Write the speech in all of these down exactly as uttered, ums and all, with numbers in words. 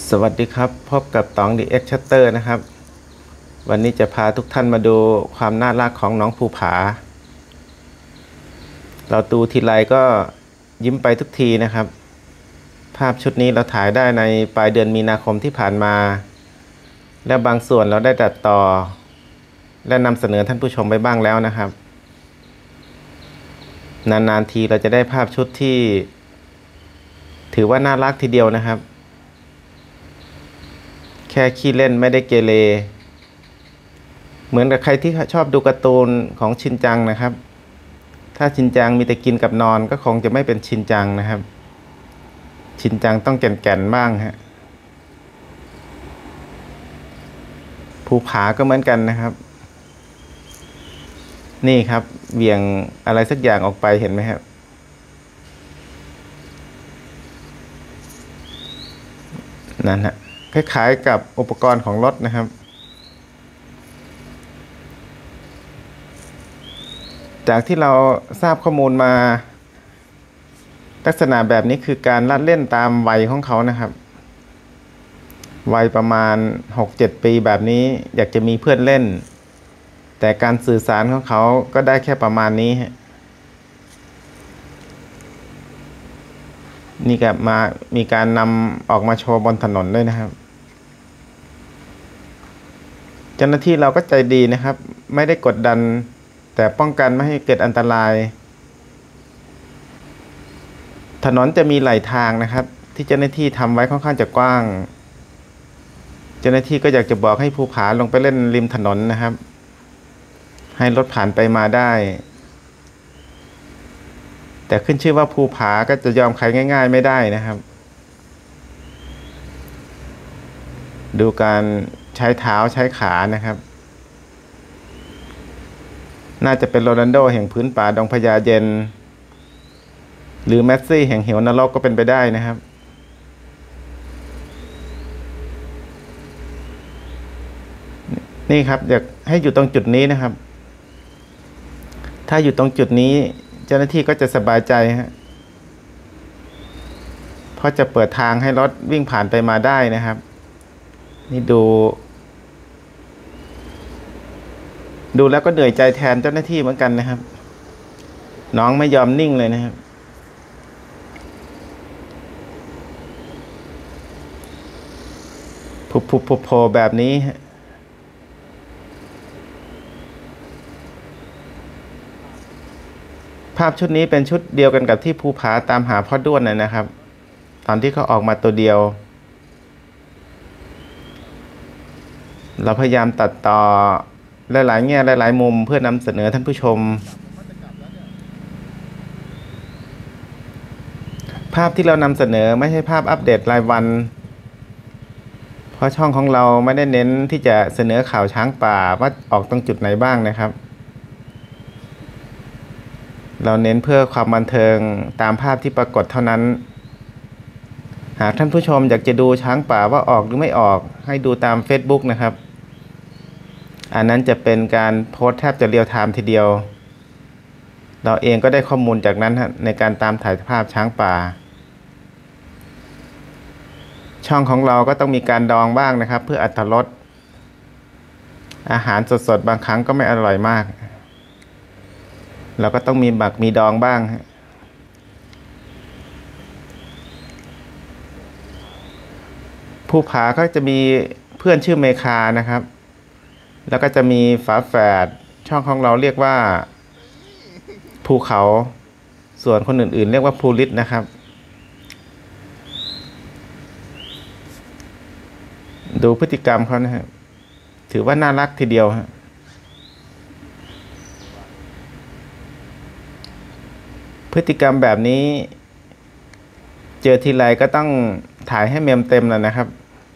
สวัสดีครับพบกับต๋อง The X Shutter นะครับวันนี้จะพาทุกท่านมาดูความน่ารักของน้องภูผาเราดูทีไรก็ยิ้มไปทุกทีนะครับภาพชุดนี้เราถ่ายได้ในปลายเดือนมีนาคมที่ผ่านมาและบางส่วนเราได้ตัดต่อและนำเสนอท่านผู้ชมไปบ้างแล้วนะครับนานๆทีเราจะได้ภาพชุดที่ถือว่าน่ารักทีเดียวนะครับแค่ขี้เล่นไม่ได้เกเรเหมือนกับใครที่ชอบดูการ์ตูนของชินจังนะครับถ้าชินจังมีแต่กินกับนอนก็คงจะไม่เป็นชินจังนะครับชินจังต้องแก่นๆบ้างฮะภูผาก็เหมือนกันนะครับนี่ครับเบี่ยงอะไรสักอย่างออกไปเห็นไหมครับนั่นฮะคล้ายๆกับอุปกรณ์ของรถนะครับจากที่เราทราบข้อมูลมาลักษณะแบบนี้คือการลัดเล่นตามวัยของเขานะครับวัยประมาณ หกเจ็ด ปีแบบนี้อยากจะมีเพื่อนเล่นแต่การสื่อสารของเขาก็ได้แค่ประมาณนี้ฮะนี่ก็มามีการนำออกมาโชว์บนถนนด้วยนะครับเจ้าหน้าที่เราก็ใจดีนะครับไม่ได้กดดันแต่ป้องกันไม่ให้เกิดอันตรายถนนจะมีหลายทางนะครับที่เจ้าหน้าที่ทำไว้ค่อนข้างจะกว้างเจ้าหน้าที่ก็อยากจะบอกให้ภูผาลงไปเล่นริมถนนนะครับให้รถผ่านไปมาได้แต่ขึ้นชื่อว่าภูผาก็จะยอมใครง่ายๆไม่ได้นะครับดูการใช้เท้าใช้ขานะครับน่าจะเป็นโรนัลโดแห่งพื้นป่าดงพญาเย็นหรือเมสซี่แห่งเหวนรกก็เป็นไปได้นะครับนี่ครับอยากให้อยู่ตรงจุดนี้นะครับถ้าอยู่ตรงจุดนี้เจ้าหน้าที่ก็จะสบายใจฮะเพราะจะเปิดทางให้รถวิ่งผ่านไปมาได้นะครับนี่ดูดูแล้วก็เหนื่อยใจแทนเจ้าหน้าที่เหมือนกันนะครับน้องไม่ยอมนิ่งเลยนะครับผุบผุบผุบโผล่แบบนี้ภาพชุดนี้เป็นชุดเดียวกันกับที่ภูผาตามหาพ่อด้วนน่ะนะครับตอนที่เขาออกมาตัวเดียวเราพยายามตัดต่อหลายๆแง่หลายๆมุมเพื่อนำเสนอท่านผู้ชมภาพที่เรานำเสนอไม่ใช่ภาพอัปเดตรายวันเพราะช่องของเราไม่ได้เน้นที่จะเสนอข่าวช้างป่าว่าออกตรงจุดไหนบ้างนะครับเราเน้นเพื่อความบันเทิงตามภาพที่ปรากฏเท่านั้นหากท่านผู้ชมอยากจะดูช้างป่าว่าออกหรือไม่ออกให้ดูตาม Facebook นะครับอันนั้นจะเป็นการโพสต์แทบจะเรียลไทม์ทีเดียวเราเองก็ได้ข้อมูลจากนั้นในการตามถ่ายภาพช้างป่าช่องของเราก็ต้องมีการดองบ้างนะครับเพื่ออรรถรสอาหารสดๆบางครั้งก็ไม่อร่อยมากเราก็ต้องมีหมักมีดองบ้างภูผาก็จะมีเพื่อนชื่อเมคานะครับแล้วก็จะมีฝาแฝดช่องของเราเรียกว่าภูเขาส่วนคนอื่นๆเรียกว่าภูริศนะครับดูพฤติกรรมเขานะครับถือว่าน่ารักทีเดียวฮะพฤติกรรมแบบนี้เจอทีไรก็ต้องถ่ายให้เมมเต็มแล้วนะครับ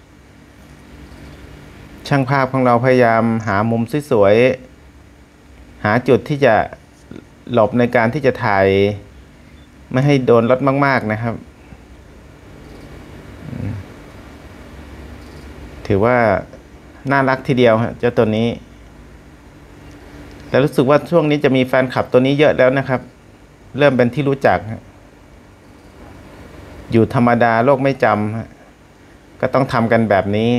ช่างภาพของเราพยายามหามุมสวยๆหาจุดที่จะหลบในการที่จะถ่ายไม่ให้โดนรถมากๆนะครับถือว่าน่ารักทีเดียวฮะเจ้าตัวนี้แต่รู้สึกว่าช่วงนี้จะมีแฟนคลับตัวนี้เยอะแล้วนะครับเริ่มเป็นที่รู้จักอยู่ธรรมดาโลกไม่จำก็ต้องทำกันแบบนี้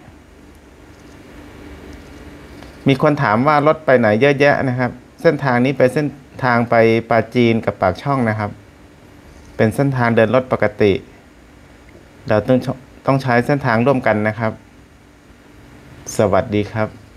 มีคนถามว่ารถไปไหนเยอะแยะนะครับเส้นทางนี้ไปเส้นทางไปปราจีนกับปากช่องนะครับเป็นเส้นทางเดินรถปกติเราต้องต้องใช้เส้นทางร่วมกันนะครับสวัสดีครับ